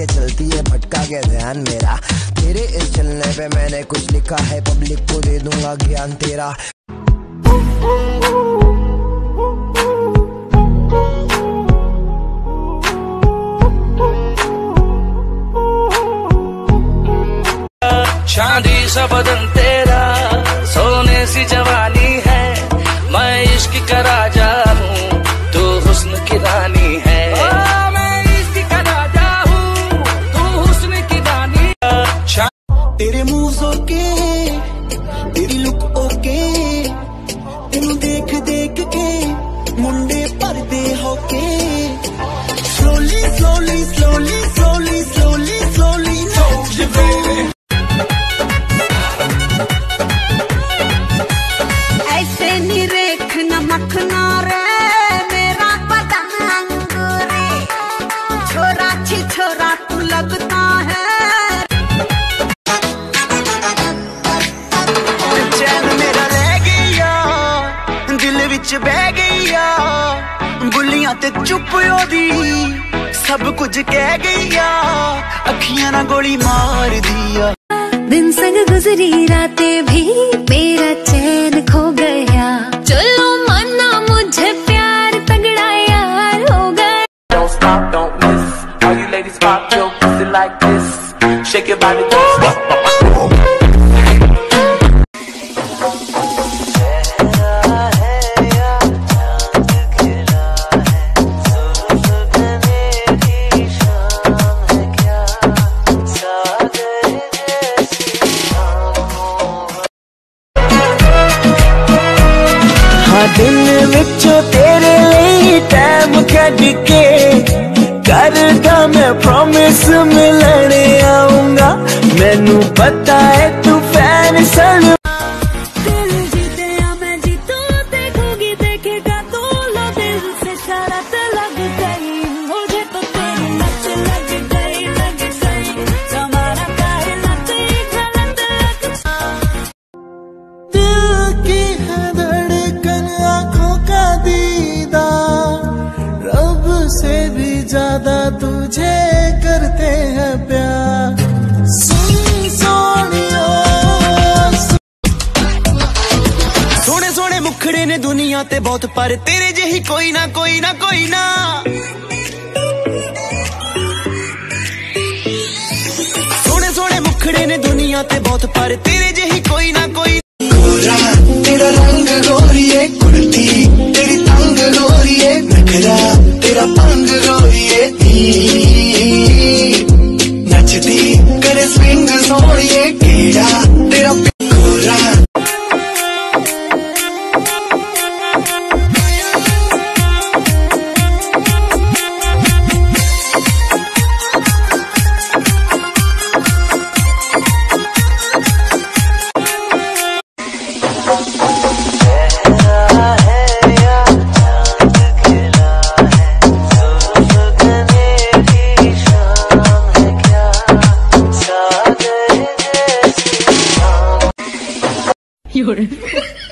के चलती है भटका के ध्यान मेरा। तेरे इस चलने पे मैंने कुछ लिखा है, पब्लिक को दे दूंगा ज्ञान तेरा। चांदी सा बदन तेरा, सोने सी जवानी है, मैं इश्क का राजा हूँ, तू हुस्न की रानी है। मैं इश्क का राजा हूँ, तू हुस्न की रानी। तेरे मूव्स ओके, तेरी लुक ओके, तेनू देख देख के मुंडे भरदे होके। Slowly slowly slowly slowly slowly slowly नो ऐसे नी रेख नमखना रे मेरा पतंग रे, छोरा छी छोरा तू लगता है। चैन मेरा रह गया, दिल विच बह गया, बुलियां ते चुप ओदी सब कुछ कह गया, अखियां ना गोली मार दिया। दिन संग गुजरी रातें भी मेरा चैन खो गया, चलो माना मुझे प्यार तगड़ा यार हो गया। Don't stop, don't miss, all you ladies pop your pussy like this, shake your body, don't stop. दिल विचों तेरे लिए टाइम कढ के करदा मैं प्रॉमिस मिलने आऊंगा, मैनू पता है तू फैन सन। दिल जीते या मैं जीतूं, देखूंगी देखेगा तू, लो दिल से शरत लग गई, मुझे तो तेरी लत लग गई, लग गई, तुम्हारा काहे लत गलत लग। दिल की है धड़कन, आंखों का दीदार, रब से भी ज्यादा तुझे करते हैं प्यार। सुन सोनिया, सोने सोने मुखड़े ने दुनिया ते बहुत, पर तेरे जही कोई ना कोई ना कोई ना। सोने सोने मुखड़े ने दुनिया ते बहुत, पर तेरे जही कोई ना कोई। तेरा रंग गोरिये कुर्ती, तेरी तंग गोरिये नखरा, तेरा पंग गोरिये नचती करे स्विंग सोनिए केड़ा, तेरा गोरा। 有人。